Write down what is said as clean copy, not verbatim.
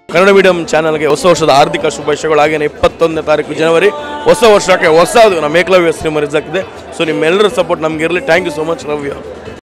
Kannada medium ಚಾನಲ್ಗೆ ಹೊಸ ವರ್ಷದ ಹಾರ್ದಿಕ ಶುಭಾಶಯಗಳು. ಹಾಗೇನೆ 21ನೇ ತಾರೀಕು ಜನವರಿ ಹೊಸ ವರ್ಷಕ್ಕೆ ಹೊಸದು ನಮ್ಮ ಏಕಲವ್ಯ ಸಿನಿಮಾ ರಿಲೀಸ್ ಆಗ್ತಿದೆ. ಸೊ ನಿಮ್ಮೆಲ್ಲರ ಸಪೋರ್ಟ್ ನಮ್ಗೆ ಇರಲಿ. Thank you so much. Love you.